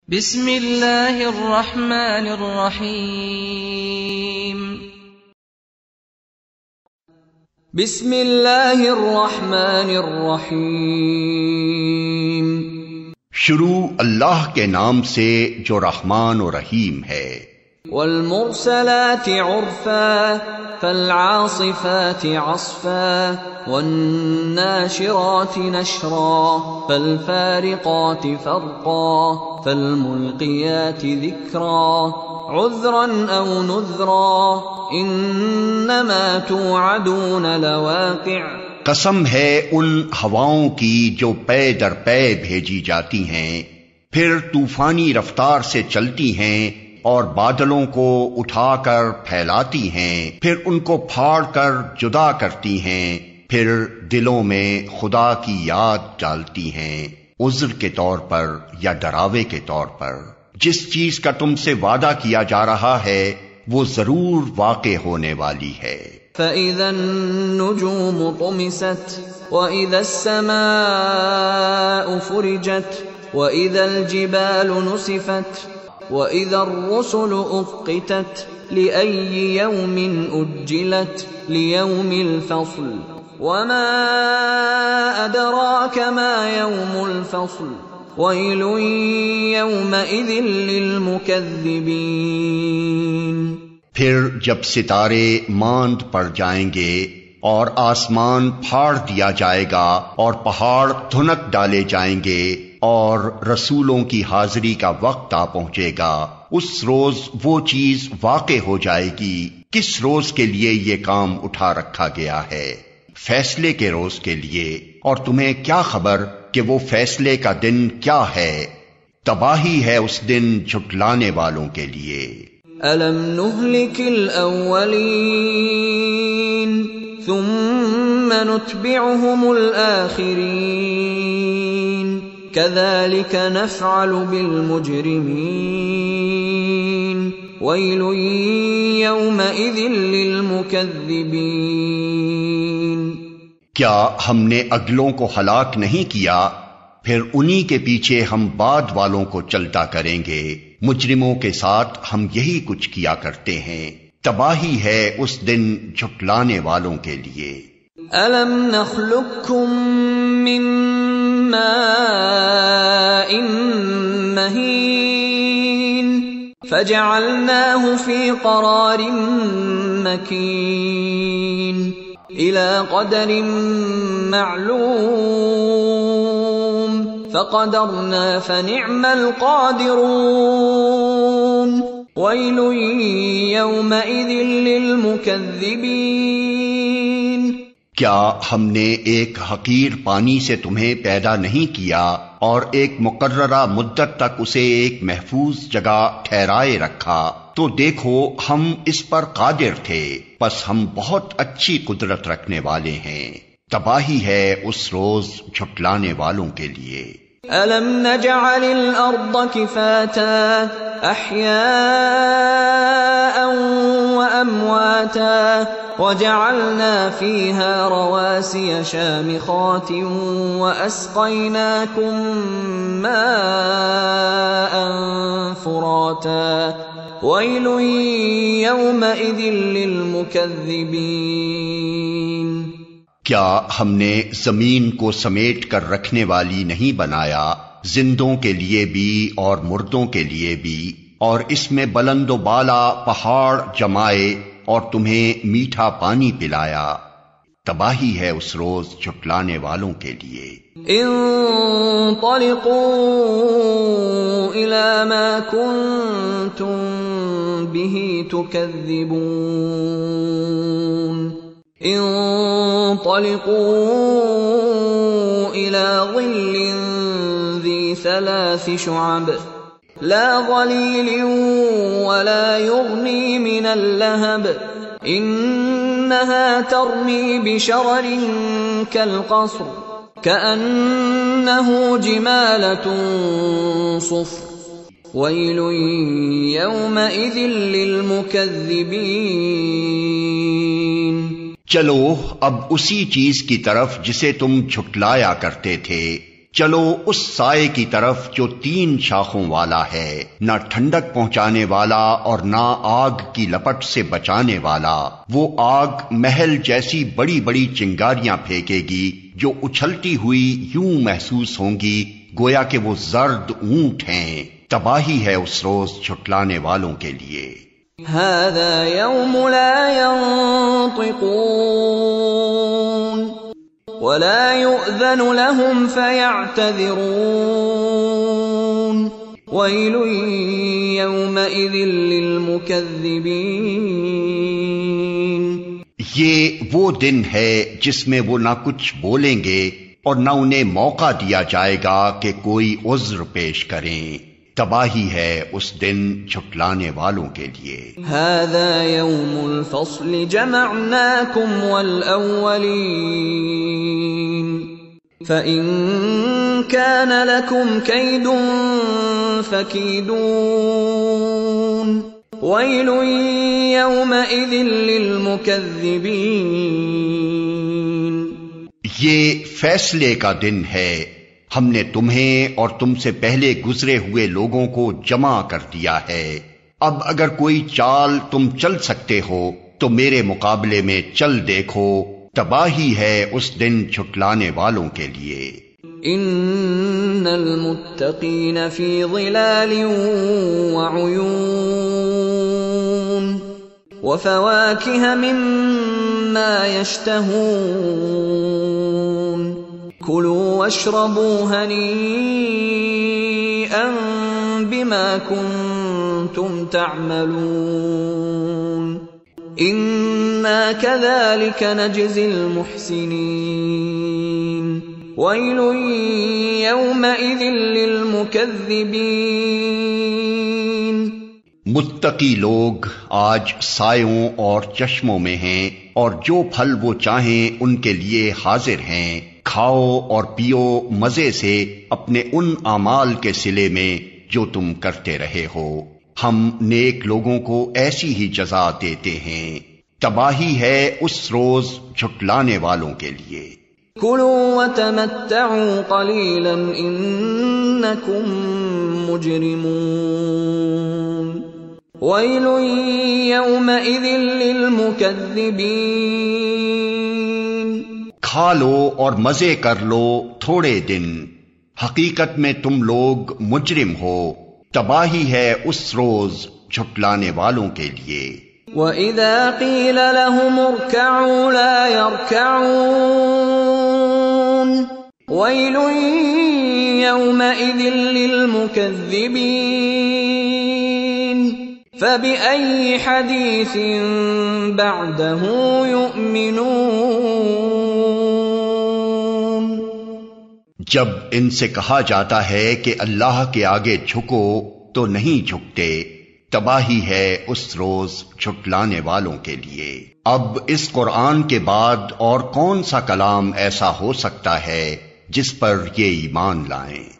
بسم اللہ الرحمن الرحیم بسم اللہ الرحمن الرحیم شروع اللہ کے نام سے جو رحمان و رحیم ہے۔ والمرسلات عرفا فالعاصفات عصفا والناشرات نشرا فالفارقات فرقا فالملقيات ذكرا عذرا أو نذرا إنما توعدون لواقع۔ قسم ہے ان ہواؤں کی جو پے در پے بھیجی جاتی ہیں، پھر طوفانی رفتار سے چلتی ہیں اور بادلوں کو اٹھا کر پھیلاتی ہیں، پھر ان کو پھاڑ کر جدا کرتی ہیں، پھر دلوں میں خدا کی یاد ڈالتی ہیں، عذر کے طور پر یا ڈراوے کے طور پر۔ جس چیز کا تم سے وعدہ کیا جا رہا ہے وہ ضرور واقع ہونے والی ہے۔ فَإِذَا النُّجُومُ طُمِسَتْ وَإِذَا السَّمَاءُ فُرِجَتْ وَإِذَا الْجِبَالُ نُسِفَتْ وَإِذَا الرُّسُلُ أُقِّتَتْ لِأَيِّ يَوْمٍ أُجِّلَتْ لِيَوْمِ الْفَصْلِ وَمَا أَدْرَاكَ مَا يَوْمُ الْفَصْلِ وَيْلٌ يَوْمَئِذٍ لِّلْمُكَذِّبِينَ۔ پھر جب ستارے ماند پڑ جائیں گے اور آسمان پھاڑ دیا جائے گا اور پہاڑ دھنک ڈالے جائیں گے اور رسولوں کی حاضری کا وقت آ پہنچے گا، اس روز وہ چیز واقع ہو جائے گی۔ کس روز کے لیے یہ کام اٹھا رکھا گیا ہے؟ فیصلے کے روز کے لیے، اور تمہیں کیا خبر کہ وہ فیصلے کا دن کیا ہے؟ تباہی ہے اس دن جھٹلانے والوں کے لیے۔ أَلَمْ نُهْلِكِ الْأَوَّلِينَ ثُمَّ نُتْبِعُهُمُ الْآخِرِينَ كَذَلِكَ نَفْعَلُ بِالْمُجْرِمِينَ وَيْلٌ يَوْمَئِذٍ لِّلْمُكَذِّبِينَ۔ کیا ہم نے اگلوں کو ہلاک نہیں کیا؟ پھر انہی کے پیچھے ہم بعد والوں کو چلتا کریں گے۔ مجرموں کے ساتھ ہم یہی کچھ کیا کرتے ہیں۔ تباہی ہے اس دن جھٹلانے والوں کے لیے۔ أَلَمْ نَخْلُقكُّم مِّن مَّاءٍ مَّهِينٍ فَجَعَلْنَاهُ فِي قَرَارٍ مَّكِينٍ إِلَى قَدَرٍ مَّعْلُومٍ فَقَدَرْنَا فَنِعْمَ الْقَادِرُونَ وَيْلٌ يَوْمَئِذٍ لِّلْمُكَذِّبِينَ۔ کیا ہم نے ایک حقیر پانی سے تمہیں پیدا نہیں کیا اور ایک مقررہ مدت تک اسے ایک محفوظ جگہ ٹھہرائے رکھا؟ تو دیکھو ہم اس پر قادر تھے، پس ہم بہت اچھی قدرت رکھنے والے ہیں۔ تباہی ہے اس روز جھٹلانے والوں کے لیے۔ أَلَمْ نَجْعَلِ الْأَرْضَ كِفَاتًا أَحْيَاءً وَأَمْوَاتًا وَجَعَلْنَا فِيهَا رَوَاسِيَ شَامِخَاتٍ وَأَسْقَيْنَاكُم مَّاءً فُرَاتًا وَيْلٌ يَوْمَئِذٍ لِّلْمُكَذِّبِينَ۔ کیا ہم نے زمین کو سمیٹ کر رکھنے والی نہیں بنایا، زندوں کے لیے بھی اور مردوں کے لیے بھی، اور اس میں بلند و بالا پہاڑ جمائے اور تمہیں میٹھا پانی پلایا؟ تباہی ہے اس روز جھٹلانے والوں کے لیے۔ انطلقوا إلى ما كنتم به تكذبون انطلقوا إلى ظل ذي 3 شعب لا ظليل ولا يغني من اللهب إنها ترمي بشرر كالقصر كأنه جمالة صفر ويل يومئذ للمكذبين۔ چلو اب اسی چیز کی طرف جسے تم جھٹلایا کرتے تھے، چلو اس سائے کی طرف جو 3 شاخوں والا ہے، نہ ٹھنڈک پہنچانے والا اور نہ آگ کی لپٹ سے بچانے والا۔ وہ آگ محل جیسی بڑی بڑی چنگاریاں پھینکے گی جو اچھلتی ہوئی یوں محسوس ہوں گی گویا کہ وہ زرد اونٹ ہیں۔ تباہی ہے اس روز جھٹلانے والوں کے لیے۔ هذا يوم لا ينطقون ولا يؤذن لهم فيعتذرون ويل يومئذ للمكذبين۔ یہ وہ دن ہے جس میں وہ نہ کچھ بولیں گے اور نہ انہیں موقع دیا جائے گا کہ کوئی عذر پیش کریں۔ تباہی ہے اس دن جھٹلانے والوں کے لیے۔ هذا يوم الفصل جمعناكم والأولين فإن كان لكم كيد فكيدون ويل يومئذ للمكذبين۔ یہ فیصلے کا دن ہے، ہم نے تمہیں اور تم سے پہلے گزرے ہوئے لوگوں کو جمع کر دیا ہے۔ اب اگر کوئی چال تم چل سکتے ہو تو میرے مقابلے میں چل دیکھو۔ تباہی ہے اس دن جھٹلانے والوں کے لیے۔ ان المتقین فی ظلال وعیون وفواکہ مما یشتہون کلوا واشربوا ہنیئا بما کنتم تعملون انا كذلك نجزی المحسنین ویل یومئذ للمکذبین۔ متقی لوگ آج سایوں اور چشموں میں ہیں اور جو پھل وہ چاہیں ان کے لیے حاضر ہیں۔ کھاؤ اور پیو مزے سے اپنے ان اعمال کے صلے میں جو تم کرتے رہے ہو، ہم نیک لوگوں کو ایسی ہی جزا دیتے ہیں۔ تباہی ہے اس روز جھٹلانے والوں کے لیے۔ کلوا وتمتعوا قلیلا انکم مجرمون ویل یومئذ للمکذبین۔ کھا لو اور مزے کر لو تھوڑے دن، حقیقت میں تم لوگ مجرم ہو۔ تباہی ہے اس روز جھٹلانے والوں کے لیے۔ وَإِذَا قِيلَ لَهُمُ ارْكَعُوا لَا يَرْكَعُونَ وَيْلٌ يَوْمَئِذٍ لِّلْمُكَذِّبِينَ فَبِأَيِّ حَدِيثٍ بَعْدَهُ يُؤْمِنُونَ۔ جب ان سے کہا جاتا ہے کہ اللہ کے آگے جھکو تو نہیں جھکتے۔ تباہی ہے اس روز جھٹلانے والوں کے لیے۔ اب اس قرآن کے بعد اور کون سا کلام ایسا ہو سکتا ہے جس پر یہ ایمان لائیں؟